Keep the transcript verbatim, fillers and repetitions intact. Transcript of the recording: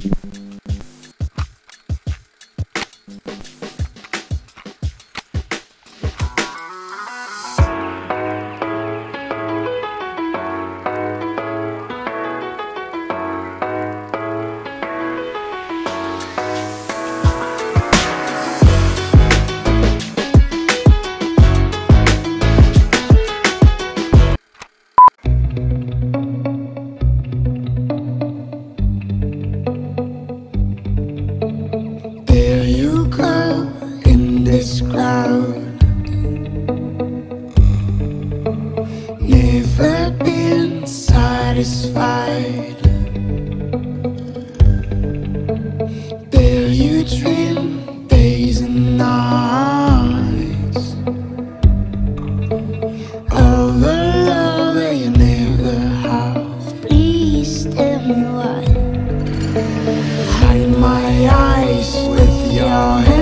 This crowd, never been satisfied. There you dream days and nights of a love that you never have. Please tell me why. Hide my eyes with your hands.